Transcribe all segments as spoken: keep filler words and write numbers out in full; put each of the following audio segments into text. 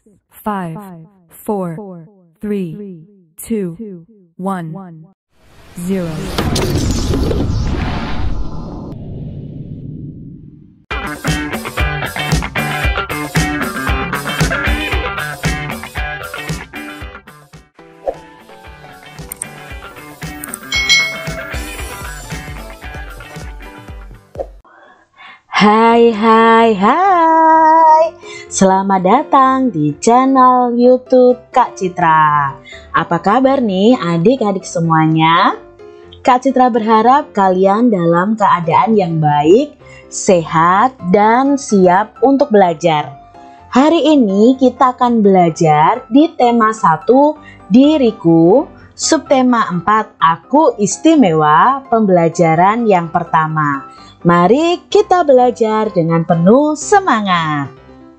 five, four, three, two, one, zero. Hai hai hai, selamat datang di channel YouTube Kak Citra. Apa kabar nih adik-adik semuanya? Kak Citra berharap kalian dalam keadaan yang baik, sehat, dan siap untuk belajar. Hari ini kita akan belajar di tema satu, diriku, subtema empat, aku istimewa, pembelajaran yang pertama. Mari kita belajar dengan penuh semangat.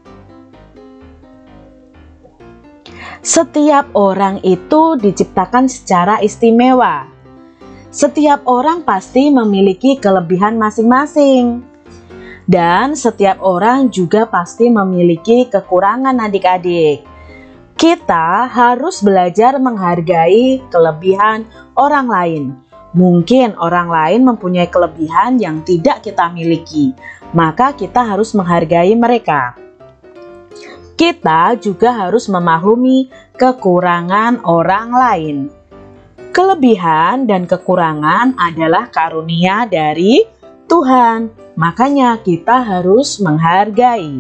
Setiap orang itu diciptakan secara istimewa. Setiap orang pasti memiliki kelebihan masing-masing. Dan setiap orang juga pasti memiliki kekurangan adik-adik. Kita harus belajar menghargai kelebihan orang lain. Mungkin orang lain mempunyai kelebihan yang tidak kita miliki, maka kita harus menghargai mereka. Kita juga harus memaklumi kekurangan orang lain. Kelebihan dan kekurangan adalah karunia dari Tuhan, makanya kita harus menghargai.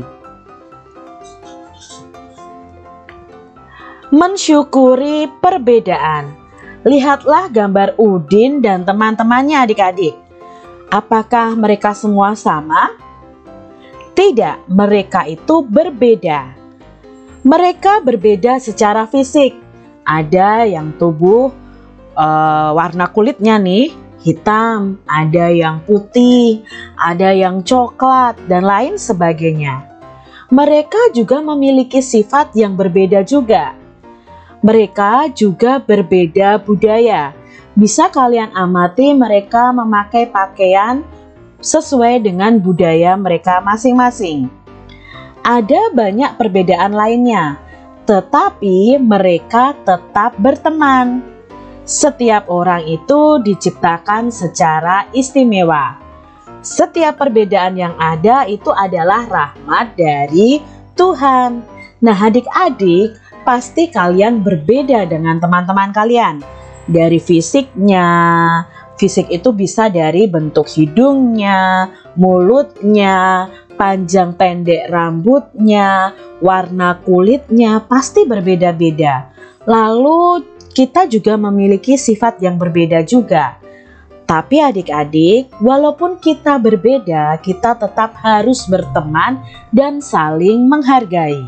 Mensyukuri perbedaan. Lihatlah gambar Udin dan teman-temannya adik-adik. Apakah mereka semua sama? Tidak, mereka itu berbeda. Mereka berbeda secara fisik. Ada yang tubuh uh, warna kulitnya nih hitam, ada yang putih, ada yang coklat, dan lain sebagainya. Mereka juga memiliki sifat yang berbeda juga. Mereka juga berbeda budaya. Bisa kalian amati mereka memakai pakaian sesuai dengan budaya mereka masing-masing. Ada banyak perbedaan lainnya, tetapi mereka tetap berteman. Setiap orang itu diciptakan secara istimewa. Setiap perbedaan yang ada itu adalah rahmat dari Tuhan. Nah, adik-adik, pasti kalian berbeda dengan teman-teman kalian. Dari fisiknya, fisik itu bisa dari bentuk hidungnya, mulutnya, panjang pendek rambutnya, warna kulitnya, pasti berbeda-beda. Lalu kita juga memiliki sifat yang berbeda juga. Tapi adik-adik, walaupun kita berbeda, kita tetap harus berteman dan saling menghargai.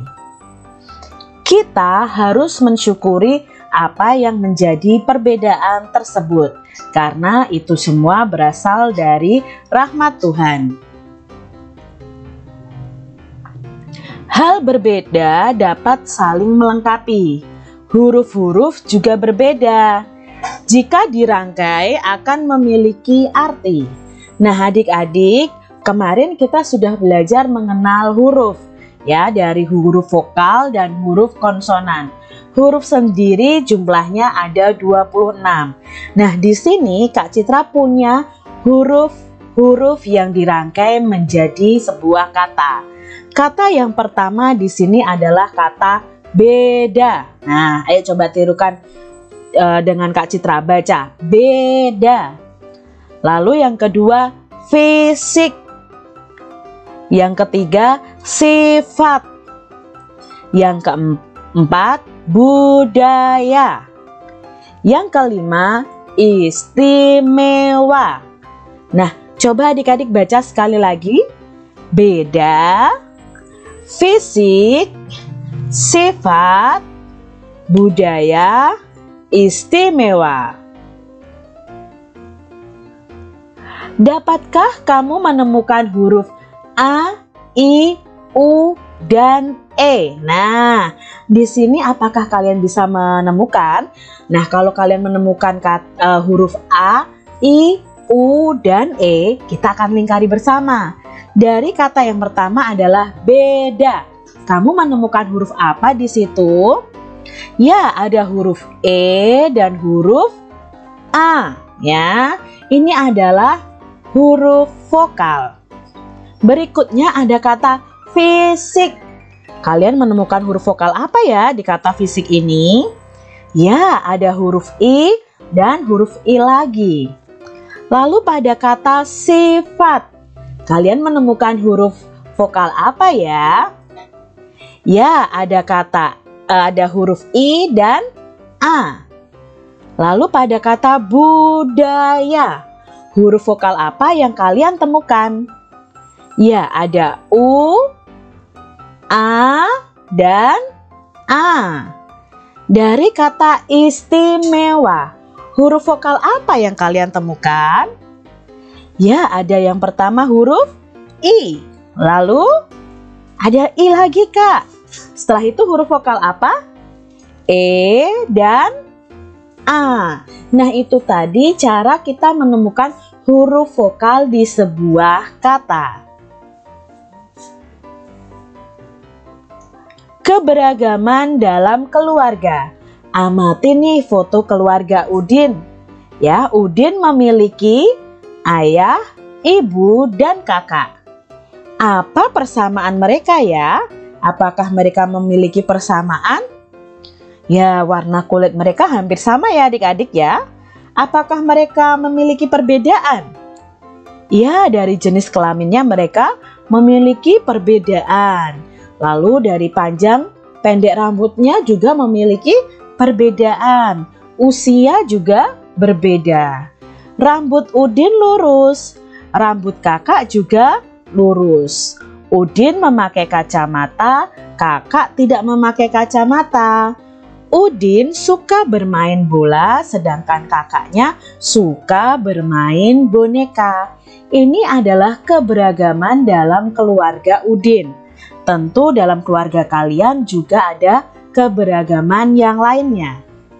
Kita harus mensyukuri apa yang menjadi perbedaan tersebut, karena itu semua berasal dari rahmat Tuhan. Hal berbeda dapat saling melengkapi. Huruf-huruf juga berbeda. Jika dirangkai akan memiliki arti. Nah, adik-adik, kemarin kita sudah belajar mengenal huruf. Ya, dari huruf vokal dan huruf konsonan. Huruf sendiri jumlahnya ada dua puluh enam. Nah, di sini Kak Citra punya huruf-huruf yang dirangkai menjadi sebuah kata. Kata yang pertama di sini adalah kata beda. Nah, ayo coba tirukan uh, dengan Kak Citra, baca beda. Lalu yang kedua fisik. Yang ketiga, sifat. Yang keempat, budaya. Yang kelima, istimewa. Nah, coba adik-adik baca sekali lagi. Beda, fisik, sifat, budaya, istimewa. Dapatkah kamu menemukan huruf A, I, U, dan E? Nah, di sini apakah kalian bisa menemukan? Nah, kalau kalian menemukan kata, uh, huruf A, I, U, dan E, kita akan lingkari bersama. Dari kata yang pertama adalah beda. kamu menemukan huruf apa di situ? Ya, ada huruf E dan huruf A. Ya, ini adalah huruf vokal. Berikutnya ada kata fisik. Kalian menemukan huruf vokal apa ya di kata fisik ini? Ya, ada huruf I dan huruf I lagi. Lalu pada kata sifat, kalian menemukan huruf vokal apa ya? Ya, ada kata ada huruf I dan A. Lalu pada kata budaya, huruf vokal apa yang kalian temukan? Ya, ada U, A, dan A. Dari kata istimewa, huruf vokal apa yang kalian temukan? Ya, ada yang pertama huruf I. Lalu ada I lagi, Kak. Setelah itu huruf vokal apa? E dan A. Nah, itu tadi cara kita menemukan huruf vokal di sebuah kata. Keberagaman dalam keluarga. Amati nih foto keluarga Udin. Ya, Udin memiliki ayah, ibu, dan kakak. Apa persamaan mereka ya? Apakah mereka memiliki persamaan? Ya, warna kulit mereka hampir sama ya adik-adik ya. Apakah mereka memiliki perbedaan? Ya, dari jenis kelaminnya mereka memiliki perbedaan. Lalu dari panjang pendek rambutnya juga memiliki perbedaan. Usia juga berbeda. Rambut Udin lurus, rambut kakak juga lurus. Udin memakai kacamata, kakak tidak memakai kacamata. Udin suka bermain bola, sedangkan kakaknya suka bermain boneka. Ini adalah keberagaman dalam keluarga Udin. Tentu dalam keluarga kalian juga ada keberagaman yang lainnya.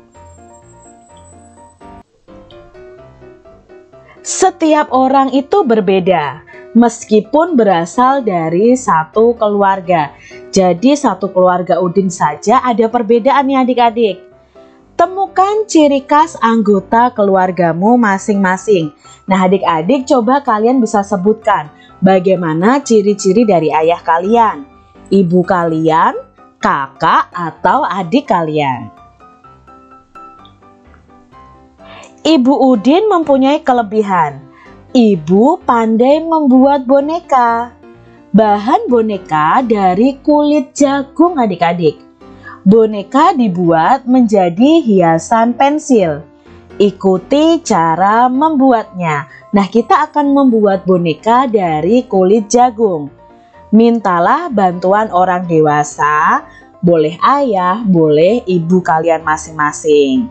Setiap orang itu berbeda, meskipun berasal dari satu keluarga. Jadi satu keluarga Udin saja ada perbedaan ya adik-adik. Temukan ciri khas anggota keluargamu masing-masing. Nah adik-adik coba kalian bisa sebutkan bagaimana ciri-ciri dari ayah kalian, ibu kalian, kakak atau adik kalian. Ibu Udin mempunyai kelebihan. Ibu pandai membuat boneka. Bahan boneka dari kulit jagung adik-adik. Boneka dibuat menjadi hiasan pensil. Ikuti cara membuatnya. Nah, kita akan membuat boneka dari kulit jagung. Mintalah bantuan orang dewasa, boleh ayah, boleh ibu kalian masing-masing.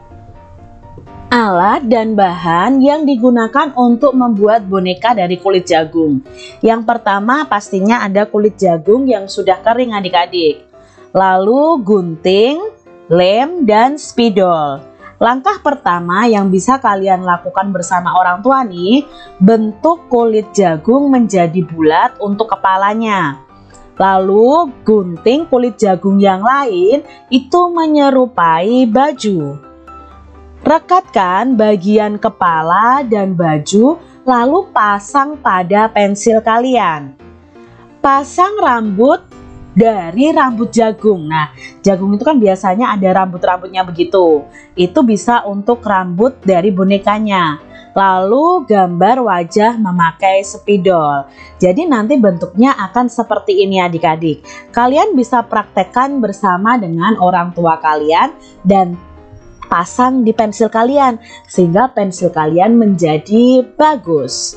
Alat dan bahan yang digunakan untuk membuat boneka dari kulit jagung. Yang pertama pastinya ada kulit jagung yang sudah kering adik-adik. Lalu gunting, lem, dan spidol. Langkah pertama yang bisa kalian lakukan bersama orang tua nih, bentuk kulit jagung menjadi bulat untuk kepalanya. Lalu gunting kulit jagung yang lain itu menyerupai baju. Rekatkan bagian kepala dan baju, lalu pasang pada pensil kalian. Pasang rambut dari rambut jagung. Nah, jagung itu kan biasanya ada rambut-rambutnya begitu. Itu bisa untuk rambut dari bonekanya. Lalu gambar wajah memakai spidol. Jadi nanti bentuknya akan seperti ini adik-adik. Kalian bisa praktekkan bersama dengan orang tua kalian dan pasang di pensil kalian sehingga pensil kalian menjadi bagus.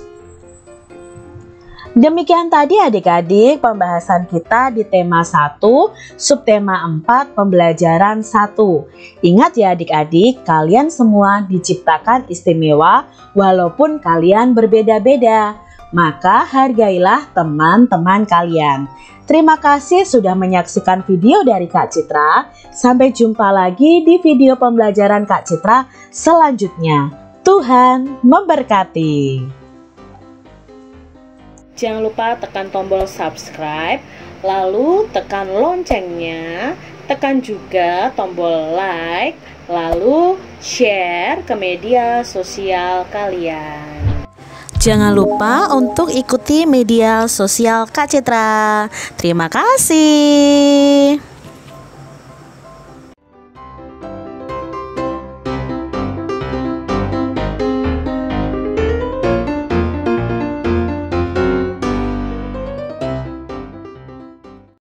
Demikian tadi adik-adik pembahasan kita di tema satu, subtema empat, pembelajaran satu. Ingat ya adik-adik, kalian semua diciptakan istimewa walaupun kalian berbeda-beda. Maka hargailah teman-teman kalian. Terima kasih sudah menyaksikan video dari Kak Citra. Sampai jumpa lagi di video pembelajaran Kak Citra selanjutnya. Tuhan memberkati. jangan lupa tekan tombol subscribe, lalu tekan loncengnya, tekan juga tombol like, lalu share ke media sosial kalian. Jangan lupa untuk ikuti media sosial Kak Citra. Terima kasih.